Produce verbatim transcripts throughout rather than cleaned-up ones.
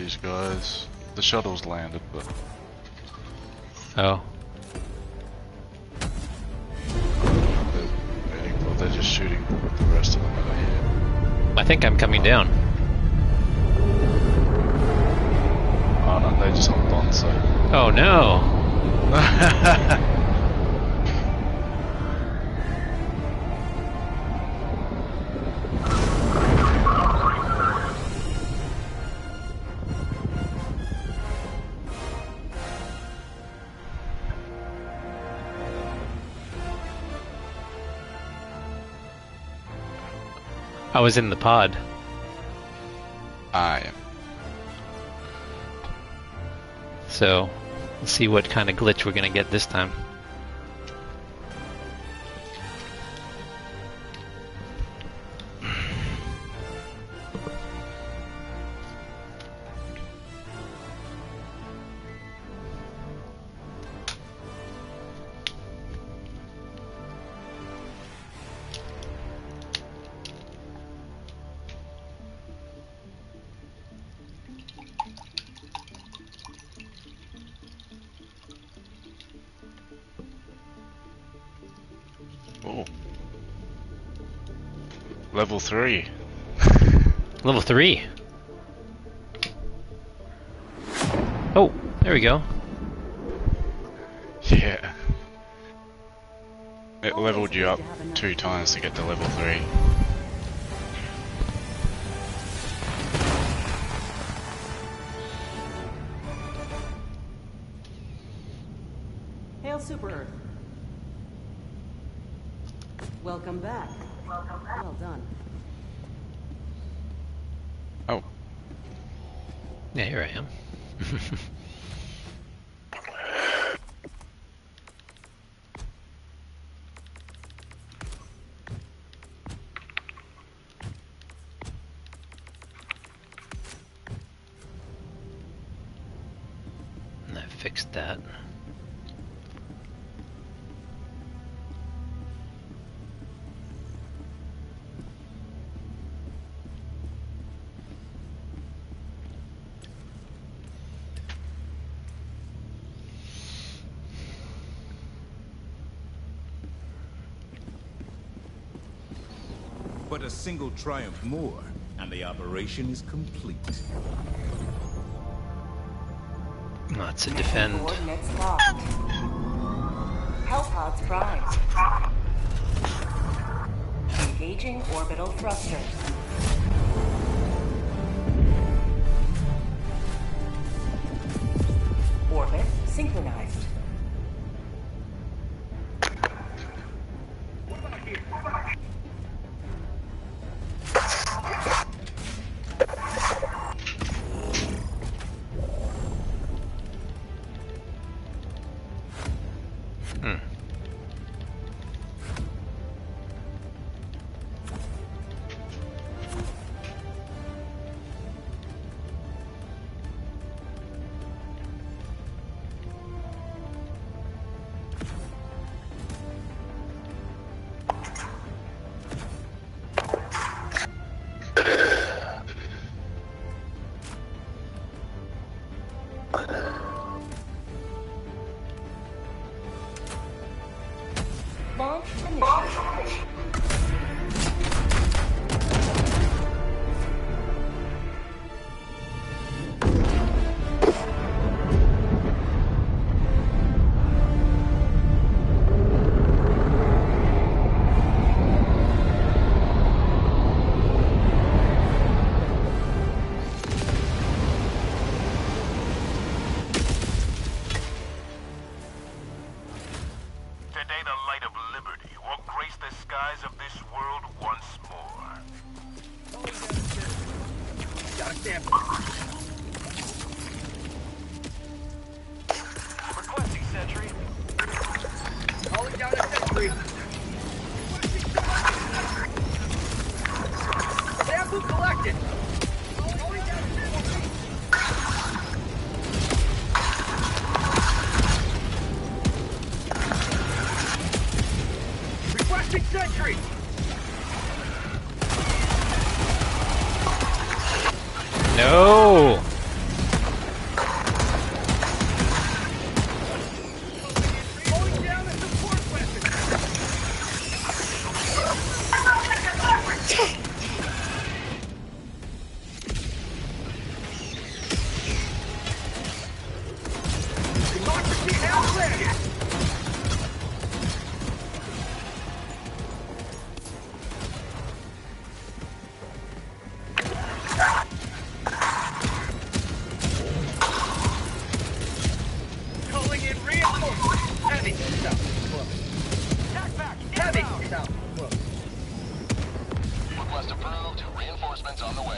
these guys. The shuttle's landed, but... Oh. They're, well, they're just shooting the rest of them out here. I think I'm coming down. Oh no, they just hopped on, so... Oh no! I was in the pod. I am. So, let's see what kind of glitch we're gonna get this time. Level three. Level three. Oh, there we go. Yeah. It leveled you up two times to get to level three. Hail Super Earth. Welcome back. Well done. Oh. Yeah, here I am. And I fixed that. But a single triumph more, and the operation is complete. Not to defend. Coordinates locked. Hellpods primed. Engaging orbital thrusters. Orbit synchronized. Launch initiated. No! Reinforcements on the way.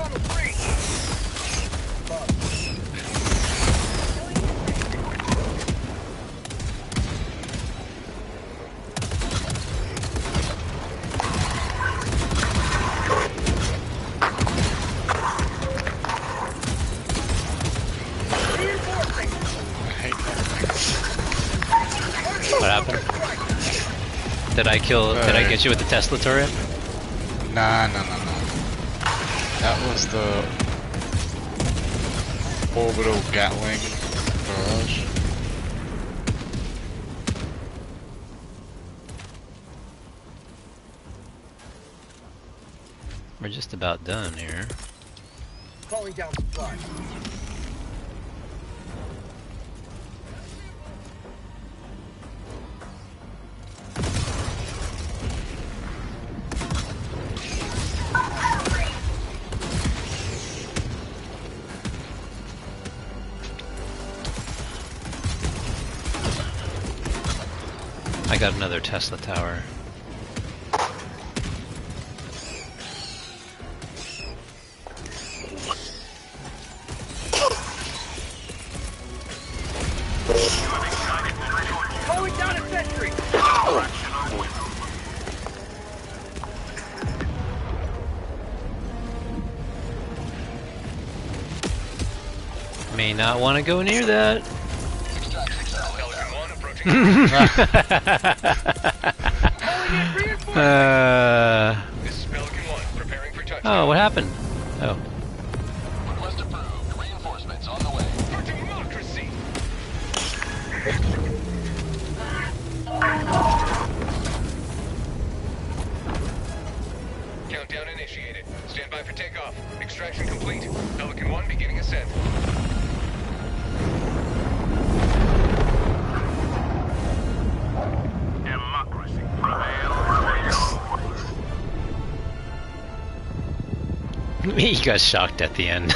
What happened? Did I kill? Uh, did I get you with the Tesla turret? Nah, no, no, no. That was the orbital Gatling barrage. We're just about done here. Calling down supplies. I got another Tesla tower. Calling down a sentry. May not want to go near that. uh, oh, what happened? Oh. Request approved. Reinforcements on the way. For democracy. Countdown initiated. Stand by for takeoff. Extraction complete. Pelican one beginning ascent. Democracy prevails. He got shocked at the end.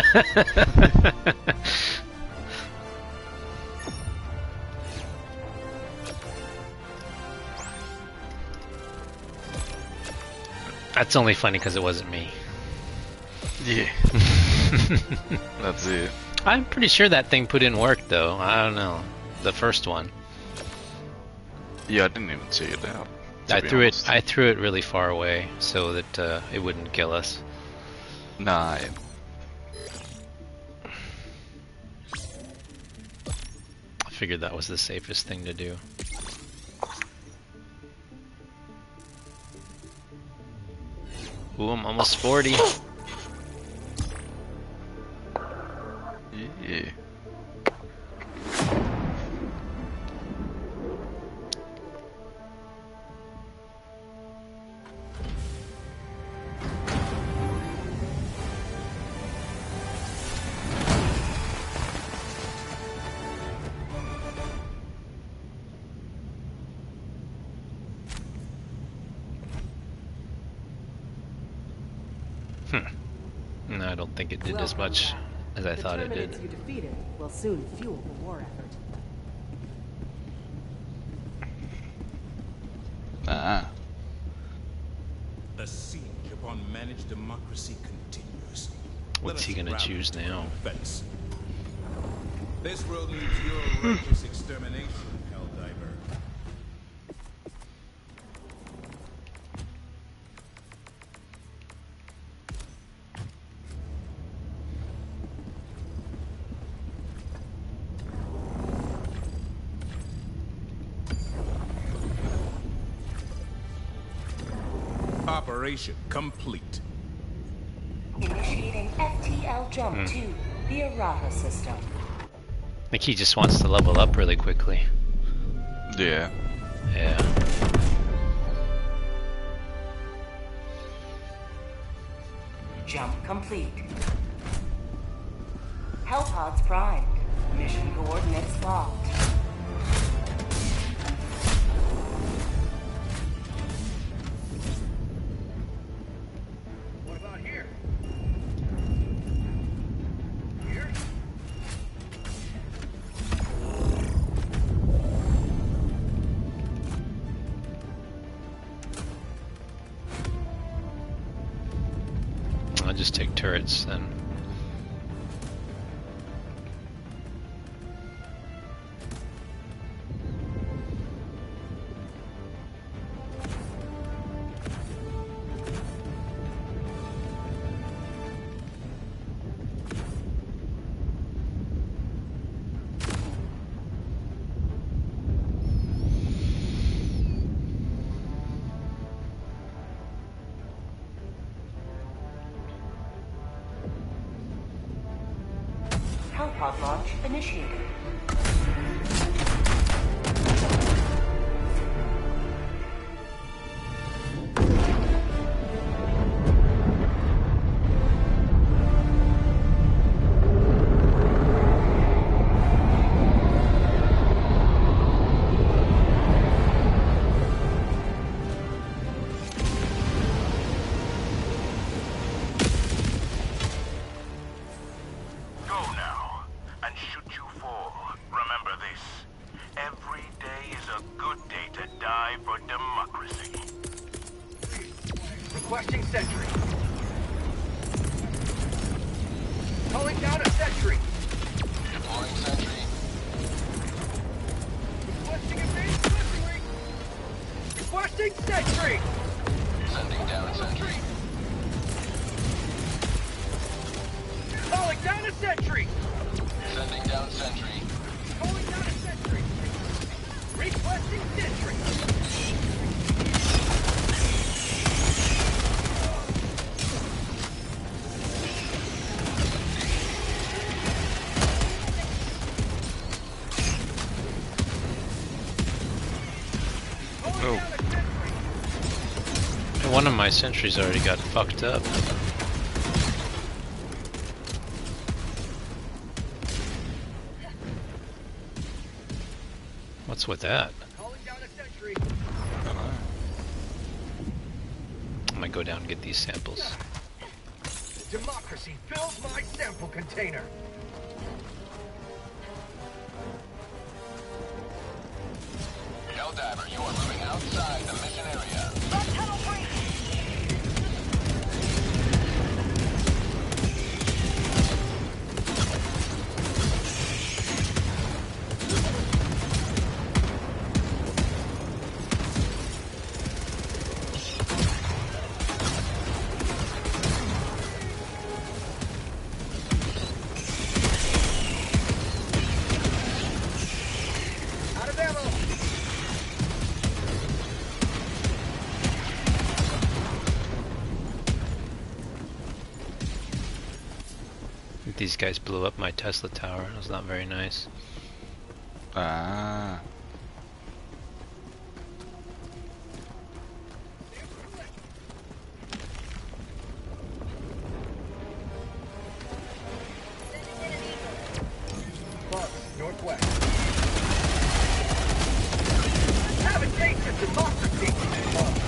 That's only funny because it wasn't me. Yeah. That's it. I'm pretty sure that thing put in work though. I don't know. The first one. Yeah, I didn't even see it now. I threw honest. it I threw it really far away so that uh, it wouldn't kill us. Nah. I... I figured that was the safest thing to do. Ooh, I'm almost forty. Yeah. No, I don't think it did as much as I the thought it did. Terminates you defeated will soon fuel the war effort. Ah. The siege upon managed democracy continues. What's he gonna choose now? Defense. This world needs your righteous extermination, Helldiver. Operation complete. Initiating F T L jump Hmm. to the errata system. I think he just wants to level up really quickly. Yeah. Yeah. Jump complete. Hellpods primed. Mission coordinates locked. What about here? Here? turrets then. Pod launch initiated. Requesting sentry. Calling down a sentry. Deploying sentry. Requesting advanced sentry. Requesting sentry. Sending down sentry. Calling down a sentry. Sending down sentry. Calling down a sentry. Requesting sentry. Oh. One of my sentries already got fucked up. What's with that? Calling down a sentry. I'm gonna go down and get these samples. Democracy fills my sample container. Helldiver, you are moving outside the mission area. Tunnel breach! Out of ammo. These guys blew up my Tesla tower. It was not very nice. Ah. Bus, northwest. Have a taste of democracy. Bus,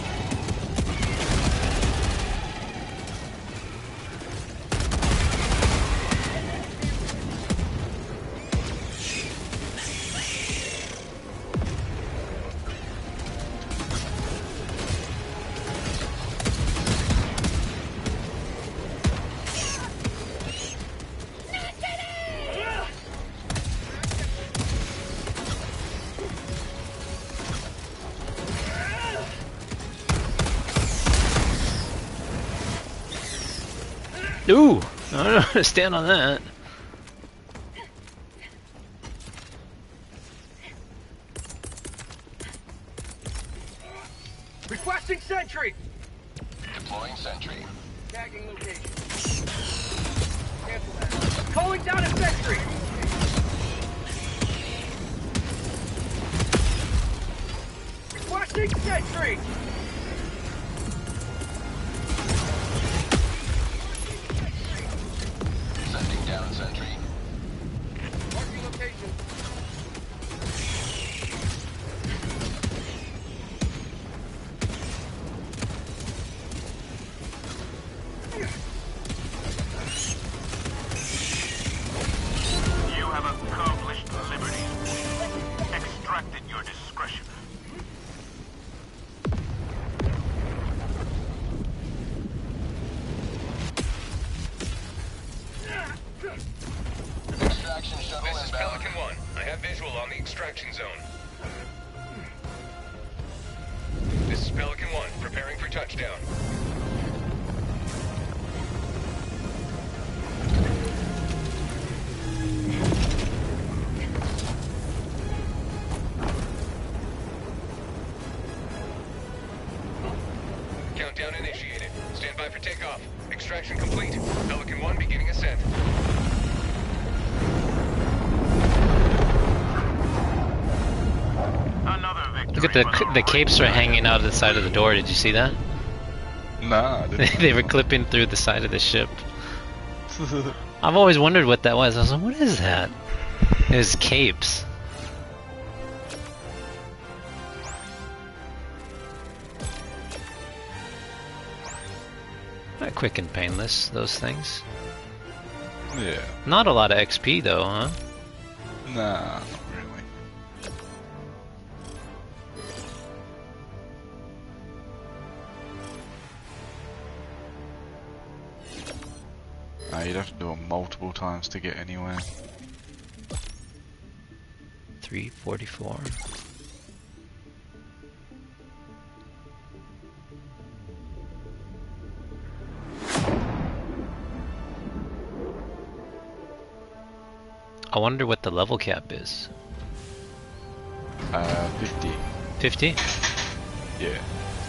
Ooh! I don't know how to stand on that. requesting sentry. Deploying sentry. Tagging location. Cancel that. Calling down a sentry. Requesting sentry. Sending down sentry. Marking location. You have accomplished liberty. Extracted your discretion. have visual on the extraction zone. This is Pelican one, preparing for touchdown. Countdown initiated. Stand by for takeoff. Extraction complete. Pelican one beginning ascent. Another victory. Look at the the capes are hanging out of the side of the door. Did you see that? Nah, I didn't. They were clipping through the side of the ship. I've always wondered what that was. I was like, what is that? It was capes. Not quick and painless, those things. Yeah. Not a lot of X P though, huh? Nah, not really. Nah, you'd have to do it multiple times to get anywhere. three forty-four. I wonder what the level cap is. Uh, fifty. fifty? Yeah.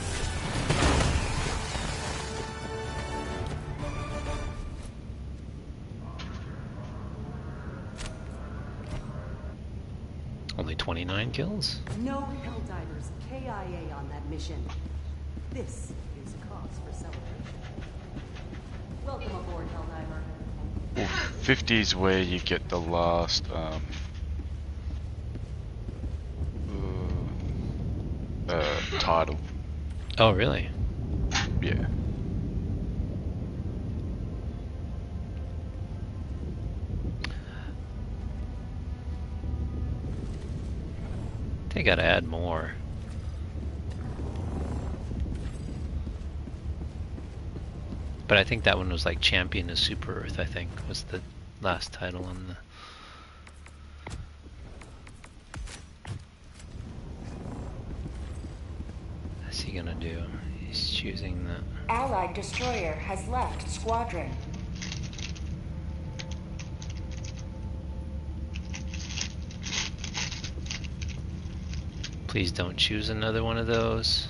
Only twenty-nine kills? No Helldivers K I A on that mission. This is cause for celebration. Welcome aboard, Helldiver. fifty is where you get the last, um... Uh, uh, title. Oh, really? Yeah. They gotta add more. But I think that one was like Champion of Super Earth, I think, was the last title on the... What's he gonna do? He's choosing the... Allied destroyer has left squadron. Please don't choose another one of those.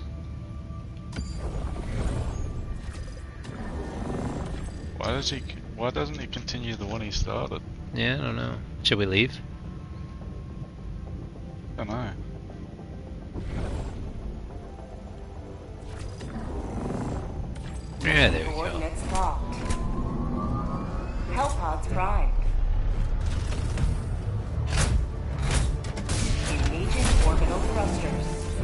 Why does he? Why doesn't he continue the one he started? Yeah, I don't know. Should we leave? I don't know. Yeah, there we go. Coordinates locked. Hellpods primed. Engaging orbital thrusters.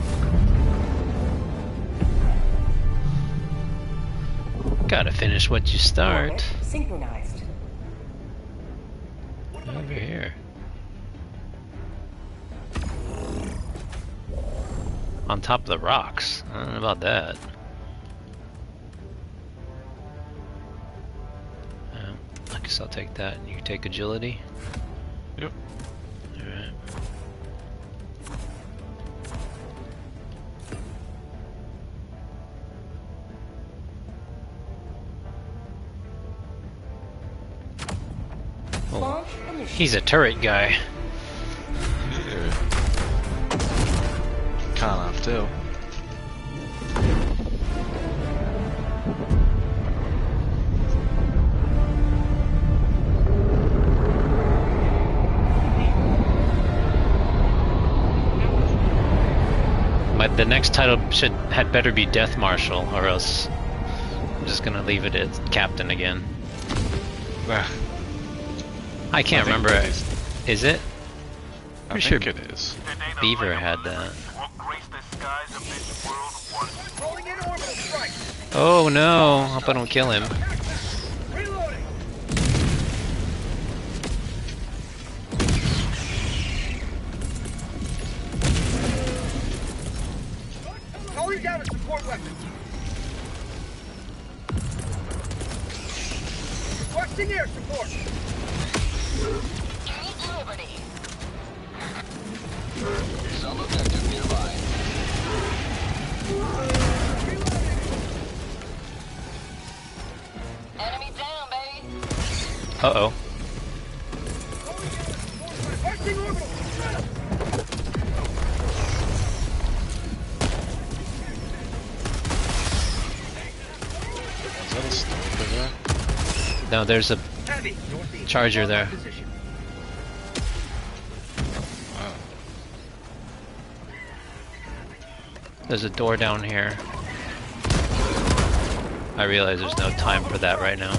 Gotta finish what you start. Orbit synchronized. Over here. On top of the rocks. I don't know about that. Um, I guess I'll take that and you take agility. Yep. Alright. Launch initiated. He's a turret guy. Yeah. Can't have tell. But the next title should had better be Death Marshal, or else I'm just gonna leave it as Captain again. I can't I think remember. it It. is. Is it? I Pretty think sure it is. Beaver had that. What graced the skies of this world once. Calling in orbital strike. Oh no! Hope I don't kill him. Reloading. Calling down a support weapon. Requesting air support. Liberty. Uh-oh. Arcing orbital! Is that a sniper there? No, there's a Heavy! Northeast. charger there. Position. Wow. There's a door down here. I realize there's no time for that right now.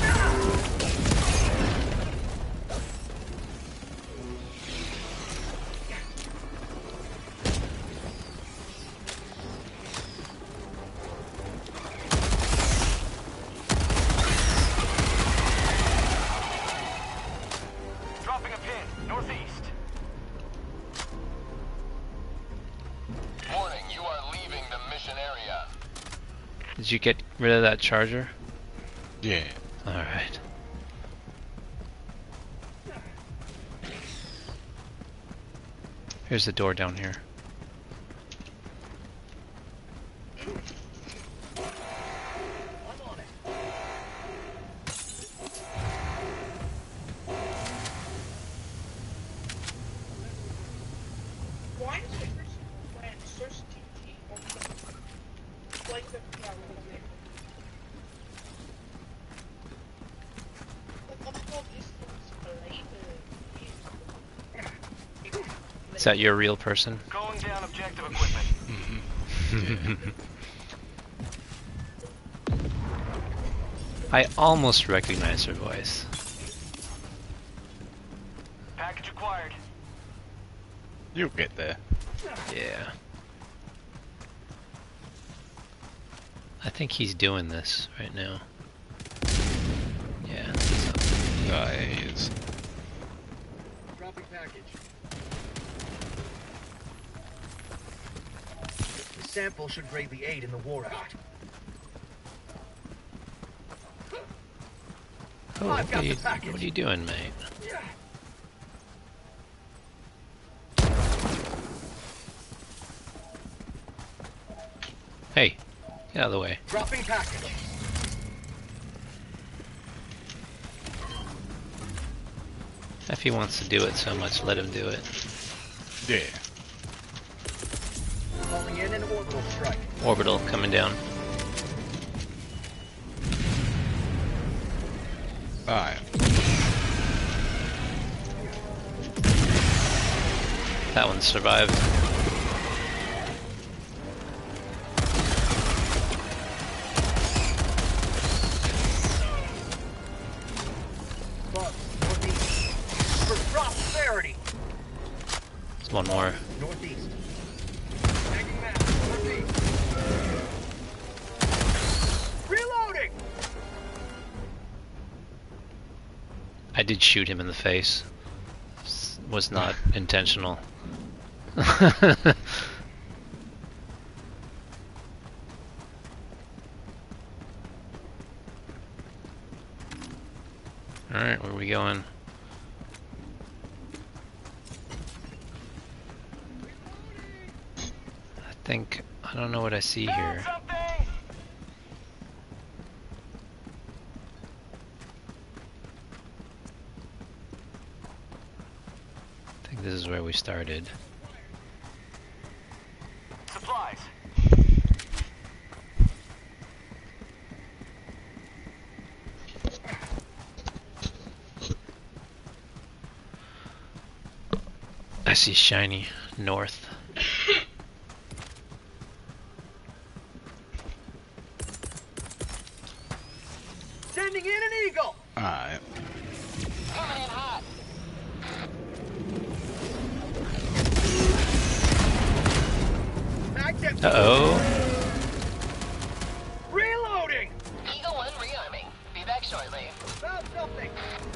Dropping a pin, northeast. Warning, you are leaving the mission area. Did you get rid of that charger? Yeah. Alright. Here's the door down here. Why is the person playing Source T T like the yeah, Is that your real person? Calling down objective equipment. I almost recognize her voice. Package acquired. You get there. Yeah. I think he's doing this right now. Yeah. So. Nice. Dropping package. The sample should greatly aid in the war effort. Oh, I've what got are, you, the package. what are you doing, mate? Hey, get out of the way. Dropping package. If he wants to do it so much, let him do it. Yeah. Calling in an orbital strike. Orbital coming down. Alright. That one survived. Bug, northeast. For prosperity. There's one more. Northeast. Tagging map. Northeast. Reloading! I did shoot him in the face. S- Was not intentional. Alright, where are we going? I think, I don't know what I see here. Something! I think this is where we started. Supplies. I see shiny north. Sending in an eagle! Alright. Coming in hot. Mag depth. Uh-oh. Reloading! Eagle one rearming. Be back shortly. Found something!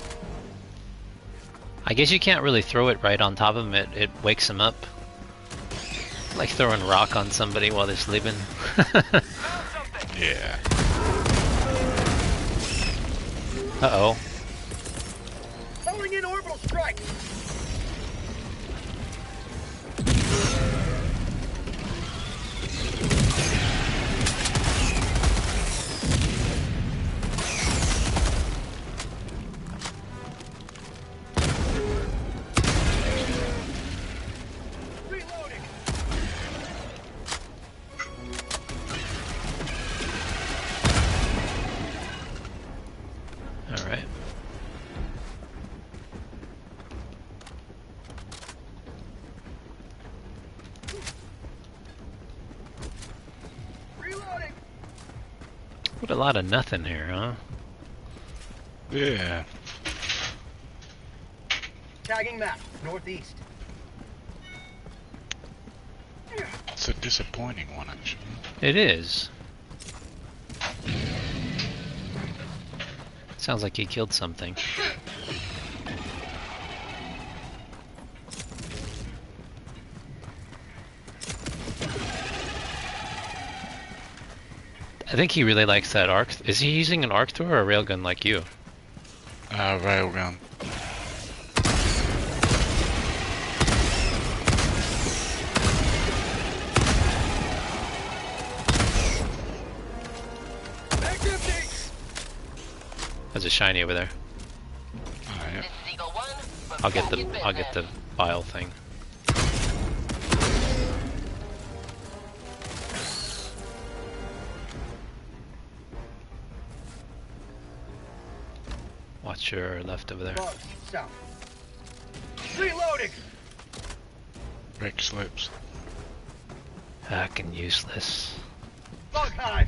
I guess you can't really throw it right on top of him, it, it wakes him up. Like throwing rock on somebody while they're sleeping. Found something! Yeah. Uh-oh. Calling in orbital strike! A lot of nothing here, huh? Yeah. Tagging map, northeast. It's a disappointing one, actually. It is. Sounds like he killed something. I think he really likes that arc. Is he using an arc thrower or a railgun like you? Uh, railgun. There's a shiny over there. Oh, yeah. I'll get the I'll get the bile thing. Watch your left over there. South. Reloading. Rick slips. Fucking useless. Bug hive.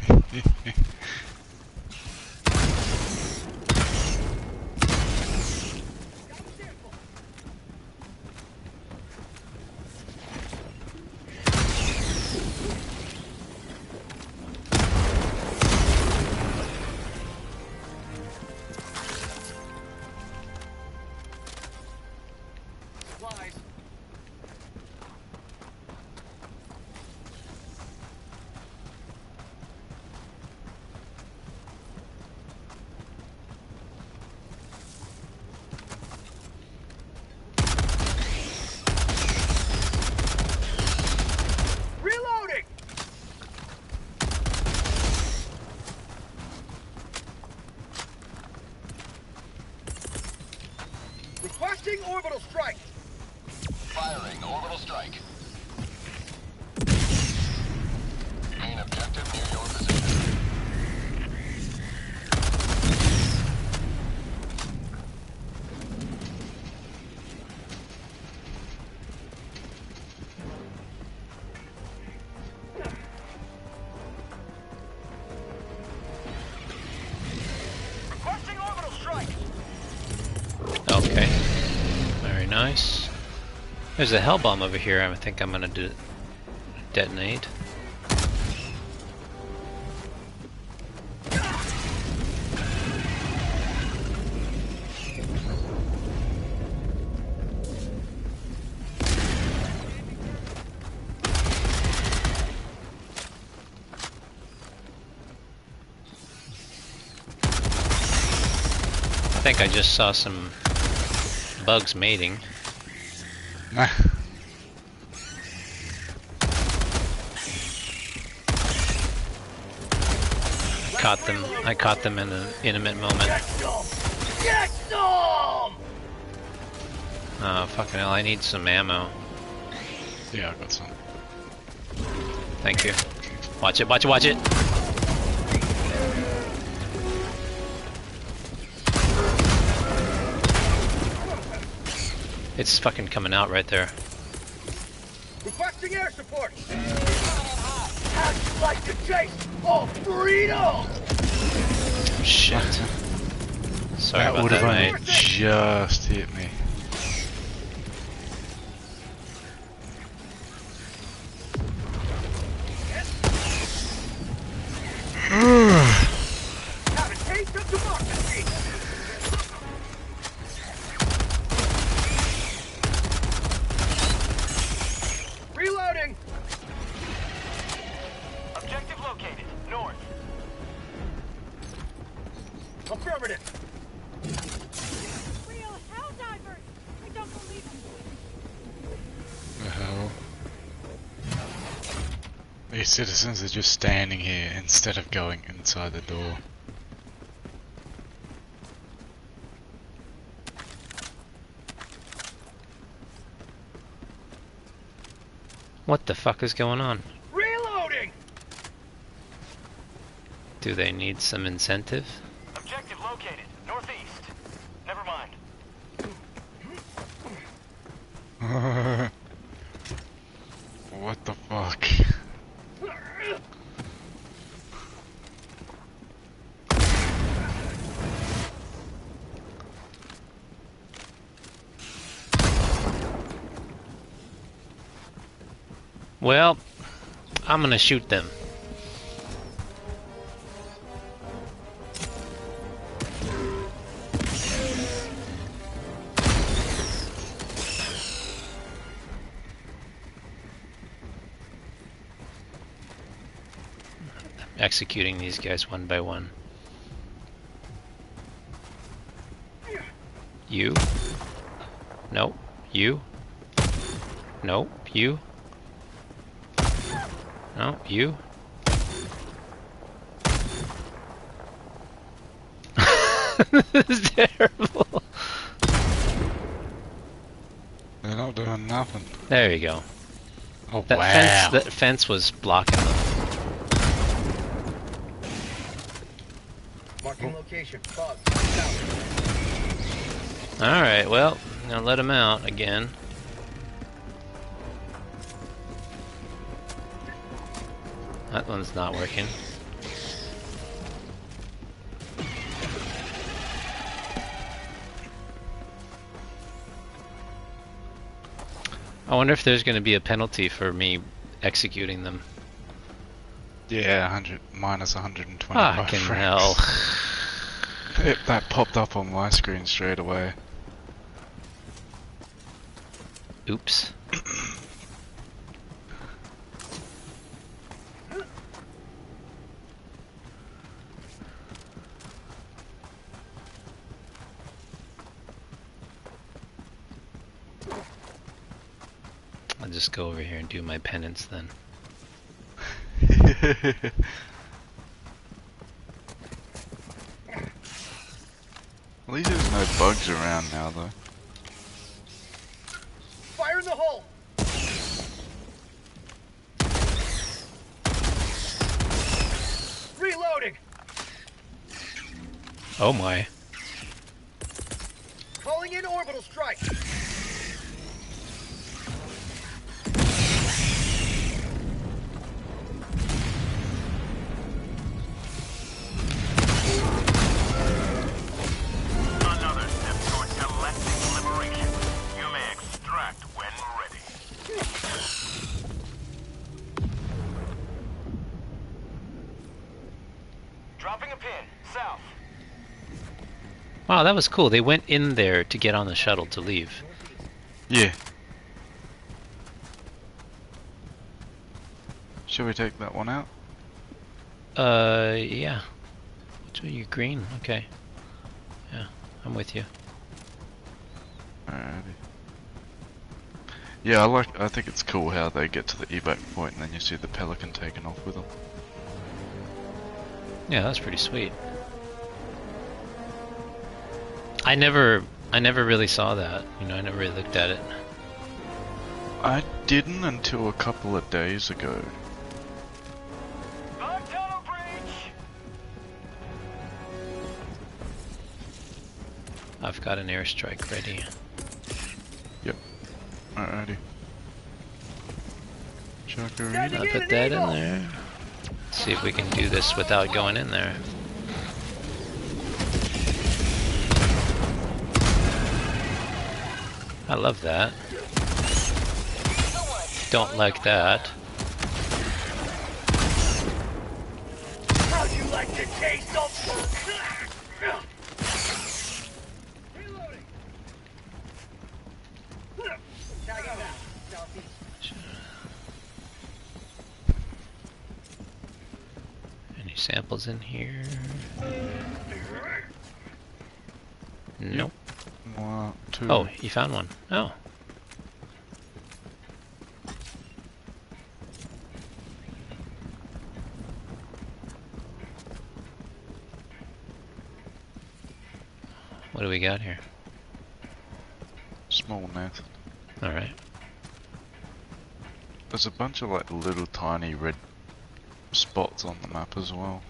Requesting orbital strike. Firing orbital strike. Main objective near your position. Requesting orbital strike. Okay. Very nice. There's a hell bomb over here. I think I'm gonna do detonate. I think I just saw some bugs mating. Nah. Caught them. I caught them in an intimate moment. Get some. Get some. Oh fucking hell! I need some ammo. Yeah, I got some. Thank you. Watch it! Watch it! Watch it! It's fucking coming out right there. Requesting air support. How'd you like to chase? Oh, burrito! Shit. Sorry That about would that, have mate. only just hit me. Have a taste of democracy. Reloading. Objective located. North. Affirmative. Real Helldivers! I don't believe it. The hell? These citizens are just standing here instead of going inside the door. What the fuck is going on? Reloading. Do they need some incentive? Objective located. Northeast. Never mind. What the fuck? Well, I'm gonna shoot them. Executing these guys one by one. You. Nope. You. Nope. You. No. You. This is terrible. They're not doing nothing. There you go. Oh That wow. fence, that fence was blocking them. Marking location. Fog. Alright, well, now let him out again. That one's not working. I wonder if there's going to be a penalty for me executing them. Yeah, one hundred minus one hundred twenty-five Fucking frames. hell. It, that popped up on my screen straight away. Oops. I'll just go over here and do my penance then. At least there's no bugs around now, though. Fire in the hole! Reloading! Oh my. Calling in orbital strike! Another step towards galactic liberation. You may extract when ready. Dropping a pin, south. Wow, that was cool. They went in there to get on the shuttle to leave. Yeah. Should we take that one out? Uh, yeah. Which are you? Green? Okay. Yeah, I'm with you. Alrighty. Yeah, I like. I think it's cool how they get to the evac point and then you see the Pelican taking off with them. Yeah, that's pretty sweet. I never, I never really saw that. You know, I never really looked at it. I didn't until a couple of days ago. Bug tunnel breach! I've got an airstrike ready. Yep. Alrighty. Chuckarita. I'll put that in there. See if we can do this without going in there. I love that. Don't like that. How'd you like the taste of... Reloading! Tagging back. Southeast. Any samples in here? Nope. One, two. Oh, you found one. Oh. What do we got here? Small nest. Alright. There's a bunch of like little tiny red spots on the map as well.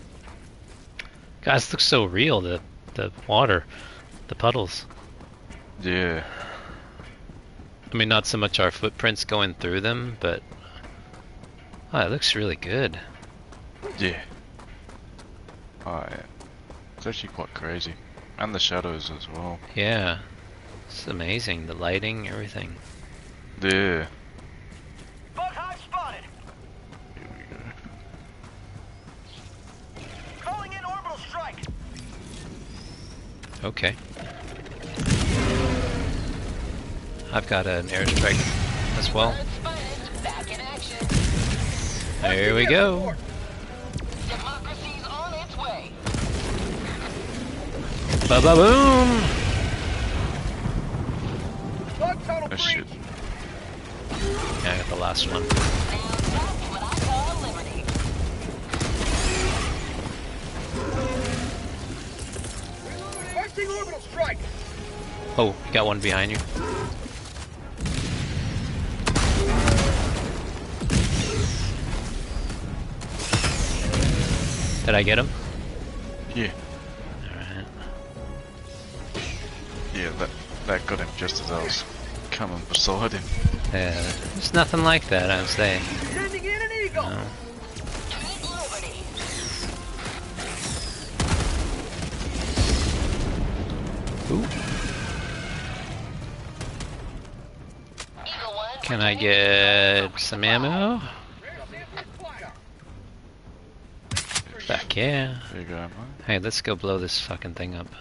Guys, this looks so real, the the water, the puddles. Yeah. I mean, not so much our footprints going through them, but oh, it looks really good. Yeah. Oh yeah. It's actually quite crazy. And the shadows as well. Yeah. It's amazing. The lighting, everything. Yeah. Bug hive spotted. Here we go. Calling in orbital strike. Okay. I've got an airstrike as well. Back in action. There we go. Democracy's on its way. Ba ba boom! Bug tunnel Oh breach. shit. Yeah, I got the last one. Now that's what I call liberty. Requesting orbital strike. Oh, you got one behind you. Did I get him? Yeah. Alright. Yeah, that that got him just as I was coming beside him. Yeah, there's nothing like that, I'm saying. Sending in an eagle. No. Keep liberty. Ooh. Eagle one. Can I get some ammo? Back, yeah. There you go, mate. Hey, let's go blow this fucking thing up.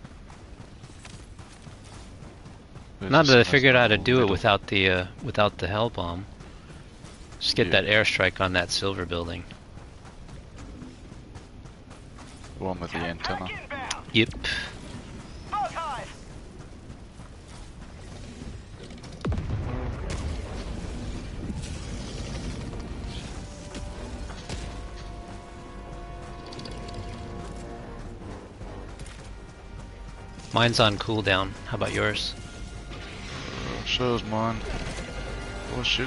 There's Not just that I a nice figured out how to little do it little- without the uh, without the hell bomb. Just get Yeah. that airstrike on that silver building. The one with the antenna. Pack inbound. Yep. Bug hive. Mine's on cooldown. How about yours? Uh, shows mine. Oh shit.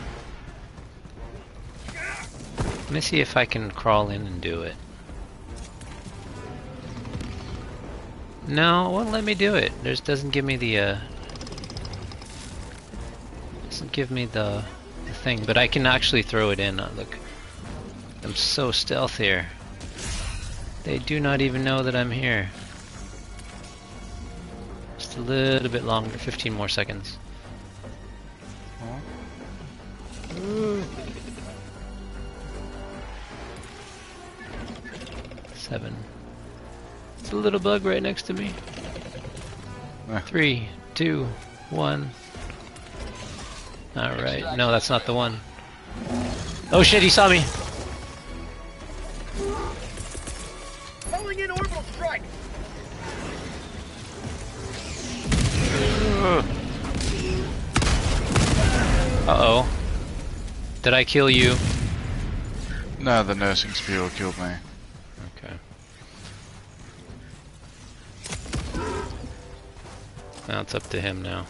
Let me see if I can crawl in and do it. No, it won't let me do it. There's doesn't give me the uh doesn't give me the, the thing, but I can actually throw it in. Uh, look, I'm so stealth here. They do not even know that I'm here. Just a little bit longer, fifteen more seconds. Seven. It's a little bug right next to me. Eh. Three, two, one. Alright, no, that's not the one. Oh shit, he saw me! Calling in orbital strike. Uh-oh. Did I kill you? No, the nursing spear killed me. Okay. Now it's up to him now.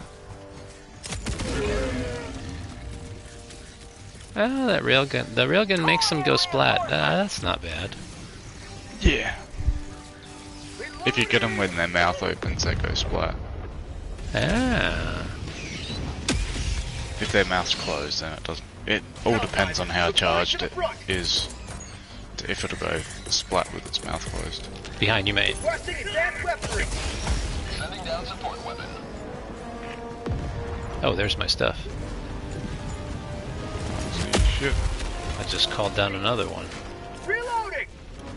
Oh, that railgun. The railgun makes them go splat. Ah, that's not bad. Yeah. If you get them when their mouth opens, they go splat. Ah. If their mouth's closed, then it doesn't. It all depends on how charged it is. If it'll go splat with its mouth closed. Behind you, mate. Requesting advanced weaponry. Sending down support weapon. Oh, there's my stuff. Shit. I just called down another one. Reloading.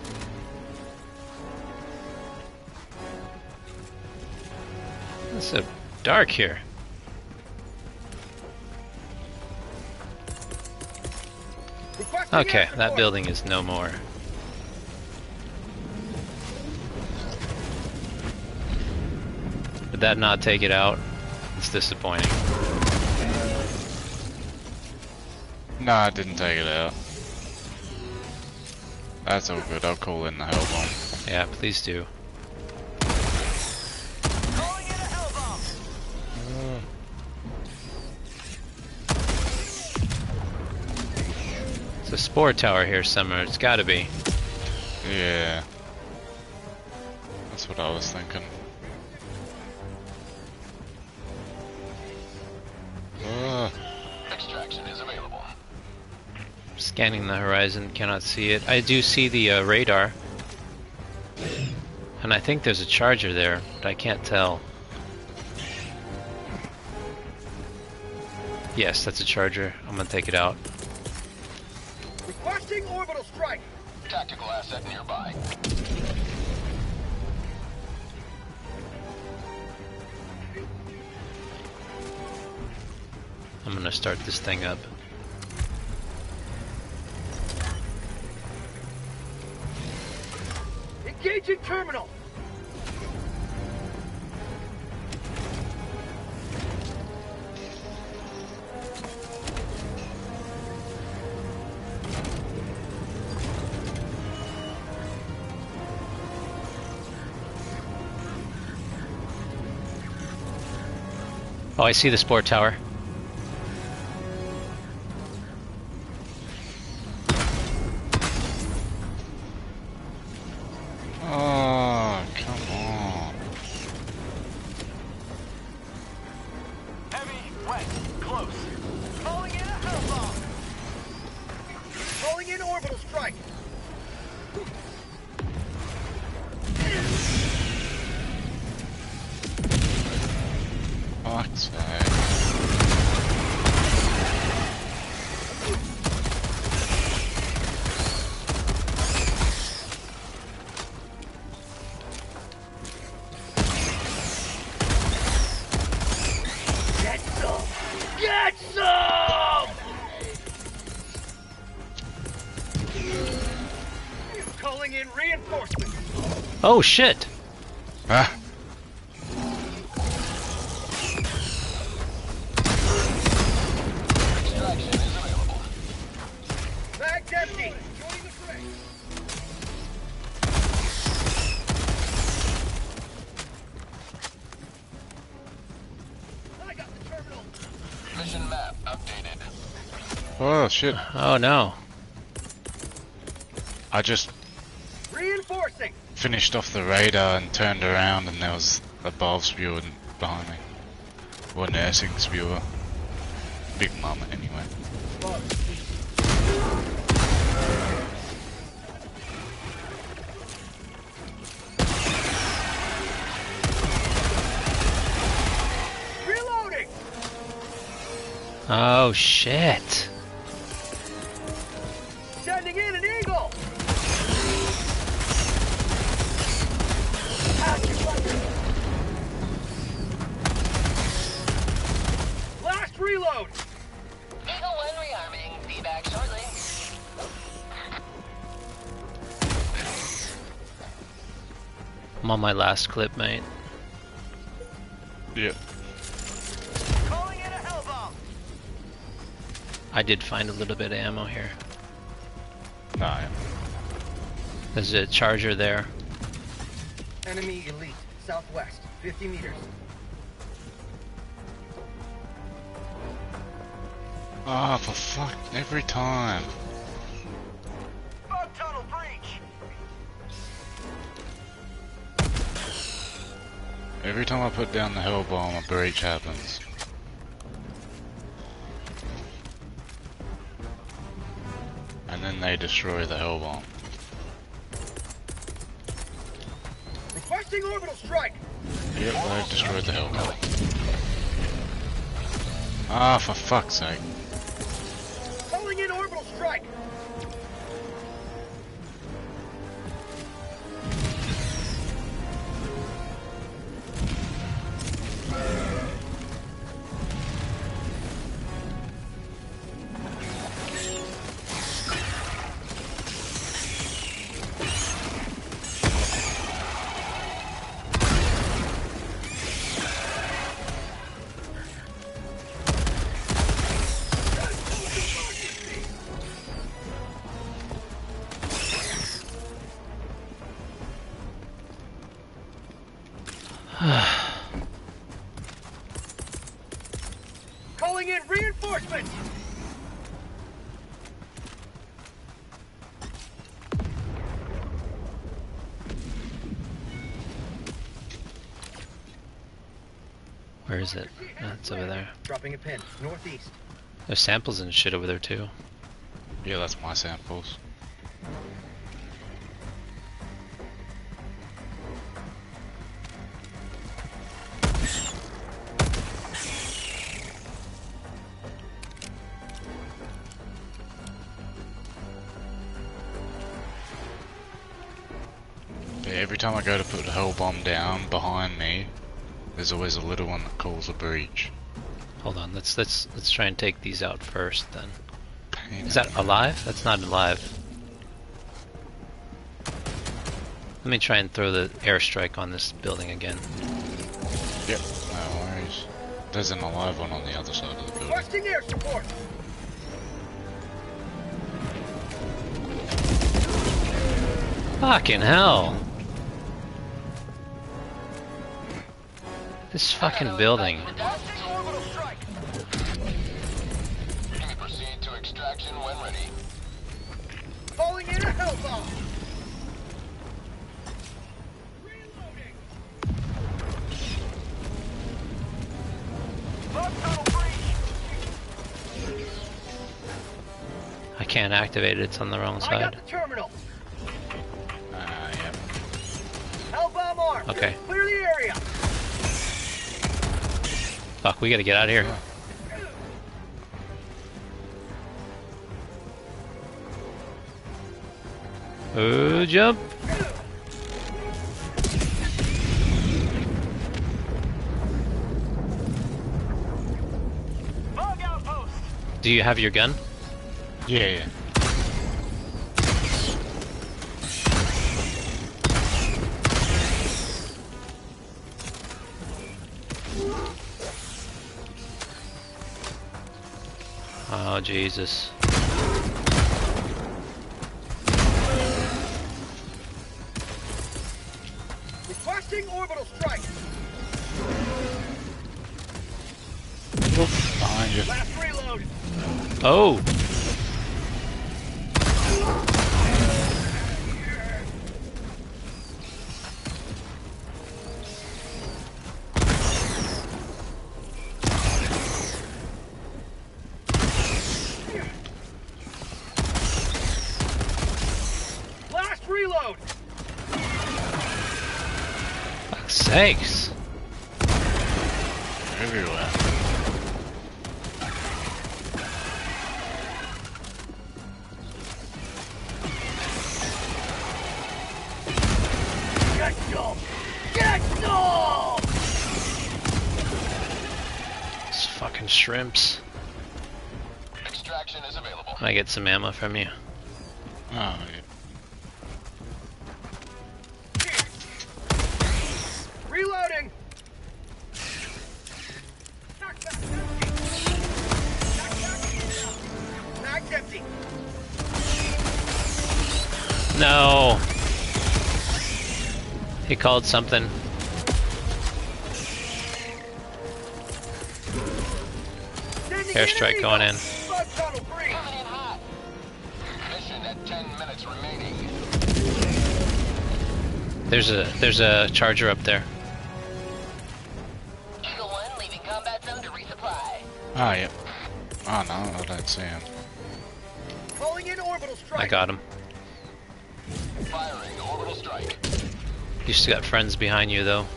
It's so dark here. Requesting Okay, air that support. building is no more. Did that not take it out? It's disappointing. Nah, I didn't take it out. That's all good. I'll call in the hell bomb. Yeah, please do. Calling in a hell bomb. It's a spore tower here somewhere. It's gotta be. Yeah. That's what I was thinking. Scanning the horizon, cannot see it. I do see the uh, radar. And I think there's a charger there, but I can't tell. Yes, that's a charger. I'm gonna take it out. Requesting orbital strike. Tactical asset nearby. I'm gonna start this thing up. Engaging terminal. Oh, I see the sport tower. Oh, come on. Heavy, wet, close. Calling in a hell bomb. Calling in orbital strike. Fuck's sake. Get some. Get some. Calling in reinforcements. Oh shit! Ah. Extraction is available. Bag's empty. Joining the fray. I got the terminal. Mission map updated. Oh shit. Oh no. I just Reinforcing. finished off the radar and turned around and there was a valve spewer behind me. Or nursing spewer. Big mama anyway. Reloading. Oh shit. Sending in an eagle. Last reload. Eagle one rearming. Be back shortly. I'm on my last clip, mate. Yep. Calling in a hell bomb. I did find a little bit of ammo here. Nah, yeah. There's a charger there. Enemy elite. Southwest. fifty meters. Ah, for fuck, every time. Bug tunnel breach. Every time I put down the hell bomb, a breach happens. And then they destroy the hell bomb. Requesting orbital strike. Yep, they've destroyed the hell bomb. Ah, for fuck's sake. Calling in orbital strike. Calling in reinforcements. Where is it? Oh, it's over there. Dropping a pin northeast. There's samples and shit over there too. Yeah, that's my samples. Yeah, every time I go to put the hell bomb down behind me, there's always a little one that calls a breach. Hold on, let's let's let's try and take these out first then. Pain Is that alive? That's not alive. Let me try and throw the airstrike on this building again. Yep, no worries. There's an alive one on the other side of the building. Requesting air support. Fucking hell! This fucking building. Orbital strike. You may proceed to extraction when ready. Calling in a hell bomb. Reloading. Love tunnel breach. I can't activate it, it's on the wrong I got side. the terminal. Ah, yep. Hell bomb armed. Okay. Clear the area. Fuck, we gotta get out of here. Oh, jump! Bug outpost. Do you have your gun? Yeah, yeah. Oh, Jesus. Requesting orbital strike. Behind you. Last reload. Oh! Last reload. Fuck's sakes! Everywhere. Get some. Get some. These fucking shrimps. Extraction is available. Can I get some ammo from you? Oh, yeah. Reloading. Backpack empty. Backpack Mag's empty. No! He called something. Sending Airstrike in going in. Bug tunnel breach. Coming in hot. Mission at ten minutes remaining. There's a there's a charger up there. Eagle one leaving combat zone to resupply. Ah, yep. Oh no, I don't see him. Calling in orbital strike. I got him. Firing orbital strike. You still got friends behind you though.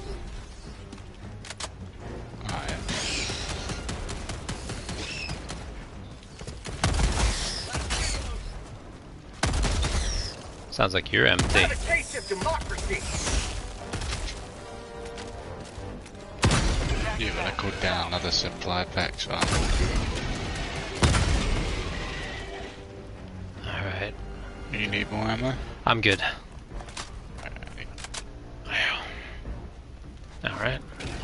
Oh, yeah. Sounds like you're empty. Have a taste of democracy. Yeah, but I called down another supply pack, so I'm Alright. You need more ammo? I'm good. Alright.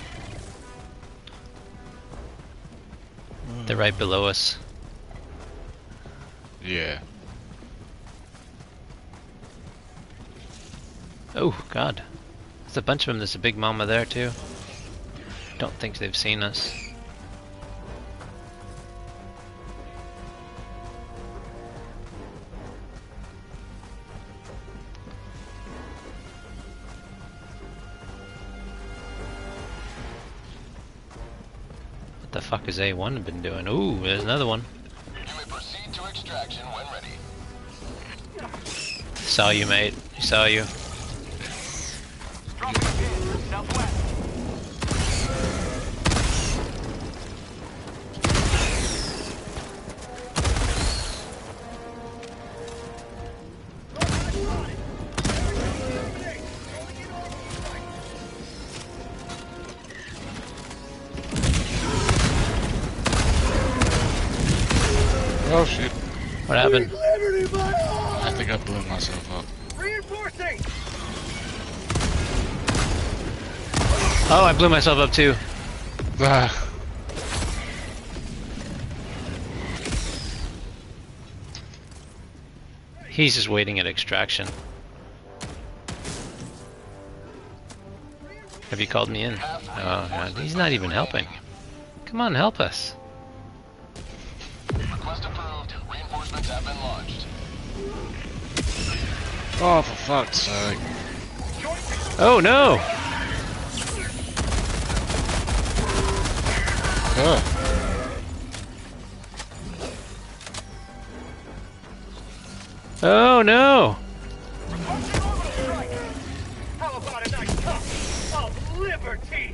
They're right below us. Yeah. Oh, God. There's a bunch of them. There's a big mama there, too. Don't think they've seen us. What the fuck has A one been doing? Ooh, there's another one. You may proceed to extraction. extraction when ready. Saw you, mate. He saw you. Dropping a pin. Southwest. Oh shit. What happened? I think I blew myself up. Reinforcing! Oh, I blew myself up too. Ah. He's just waiting at extraction. Have you called me in? Oh, God. He's not even helping. Come on, help us. Request approved. Reinforcements have been launched. Oh, for fuck's sake. Oh, no! Oh. Oh, no! How about a nice cup of liberty?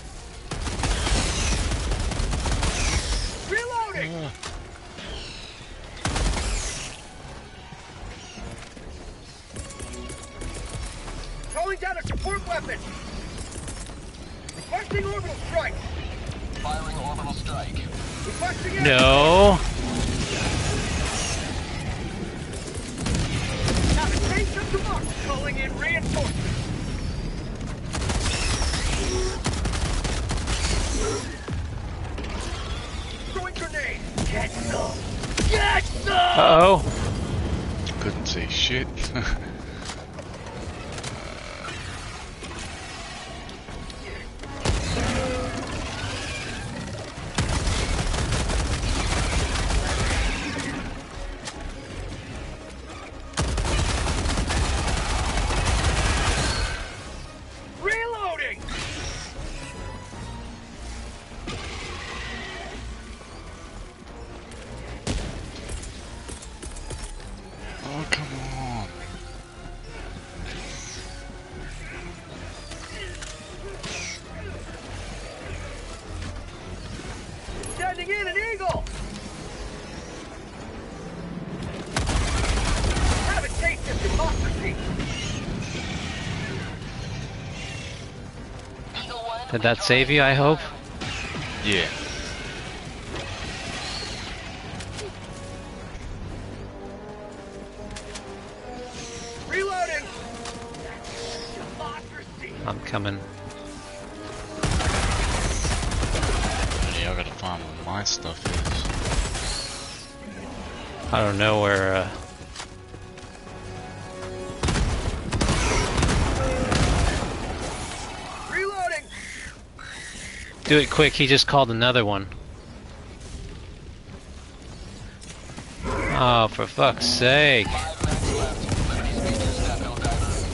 Reloading! Calling down a support weapon! Requesting orbital strike! Firing orbital strike. Requesting air- No! Now the tanks up to mark! Calling in reinforcements! Throwing grenade! Get some! Get some! Uh-oh. Couldn't see shit. Reloading! Oh, come on. Sending in an eagle! Have a taste of democracy! Eagle one. Did that save you, I hope? Yeah. Reloading! Democracy! I'm coming. Yeah, I gotta find where my stuff is. I don't know where, uh... Reloading! Do it quick, he just called another one. Oh, for fuck's sake. Five minutes left. Liberty speed to step, Helldiver.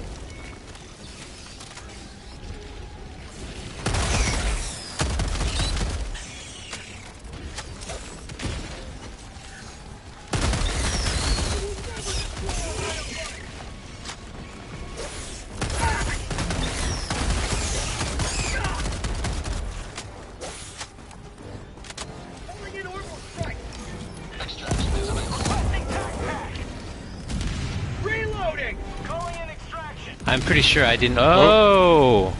Calling in orbital strike! Extraction is available. Reloading! Calling in extraction. I'm pretty sure I didn't. Oh!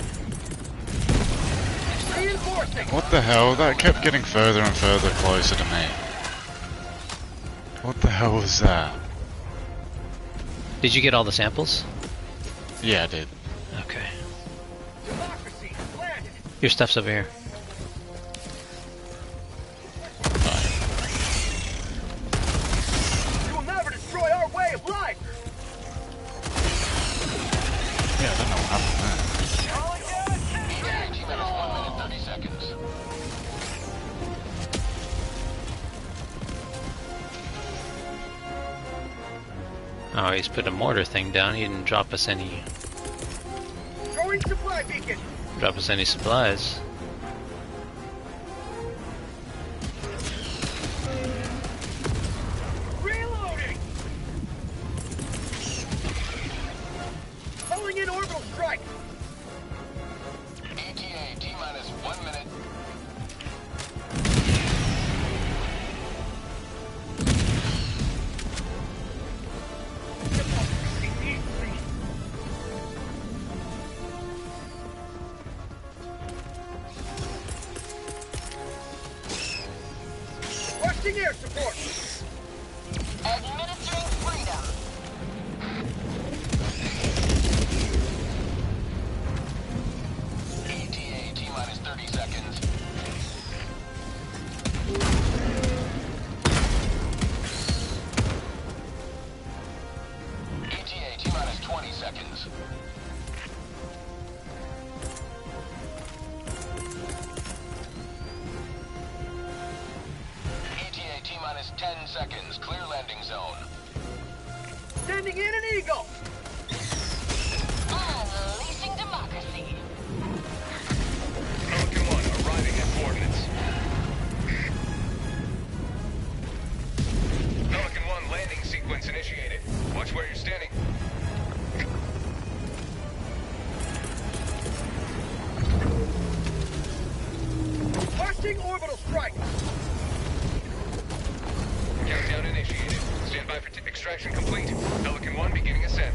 Reinforcing! What the hell? That kept getting further and further closer to me. What the hell was that? Did you get all the samples? Yeah, I did. Okay. Democracy! Landed! Your stuff's over here. You will never destroy our way of life! Yeah, I don't know what happened there. E T minutes, one minute, thirty seconds. Oh, he's put a mortar thing down. He didn't drop us any Throwing supply beacon! drop us any supplies. Requesting air support. Administering freedom. E T A T minus thirty seconds. E T A T minus twenty seconds. E T A T minus ten seconds. Clear landing zone. Sending in an eagle. Unleashing democracy. Pelican one arriving at coordinates. Pelican one landing sequence initiated. Watch where you're standing. Launching orbital strike. Countdown initiated. Stand by for t extraction complete. Pelican one beginning ascent.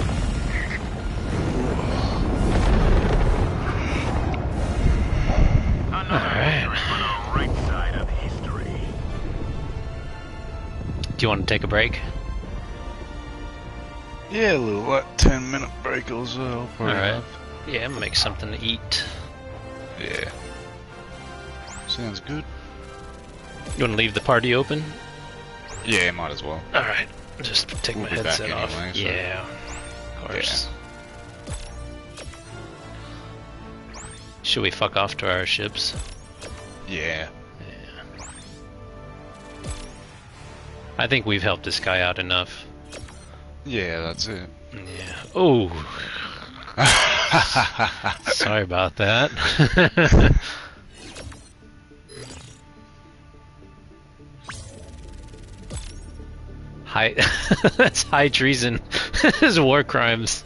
Another victory for the right side of history. Do you want to take a break? Yeah, a little like ten minute break or so. Alright. Yeah, I'm gonna make something to eat. Yeah. Sounds good. You wanna leave the party open? Yeah, might as well. Alright. Just take We'll my be back headset off. anyway, so- Yeah. Of course. Should we fuck off to our ships? Yeah. Yeah. I think we've helped this guy out enough. Yeah, that's it. Yeah. Oh. Sorry about that. High. That's high treason. That's war crimes.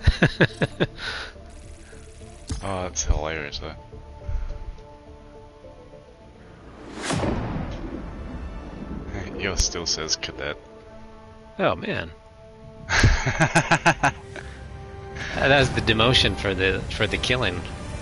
Oh, that's hilarious though. Hey, yours still says cadet. Oh man. That's the demotion for the for the killing.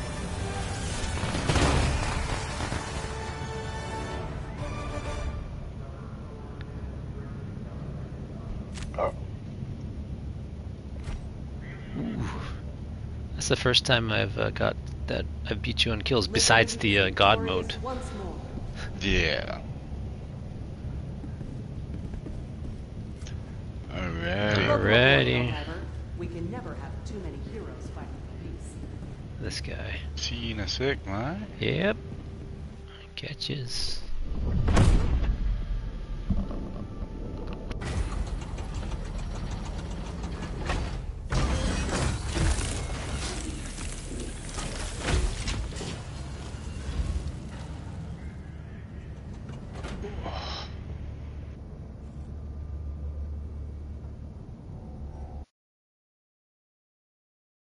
Ooh. That's the first time I've uh, got that I've beat you on kills besides the uh, God mode. Once more. Yeah. Alrighty. Alrighty. However, we can never have too many heroes fighting for peace. This guy. See you in a sec, mate. Yep. Catches.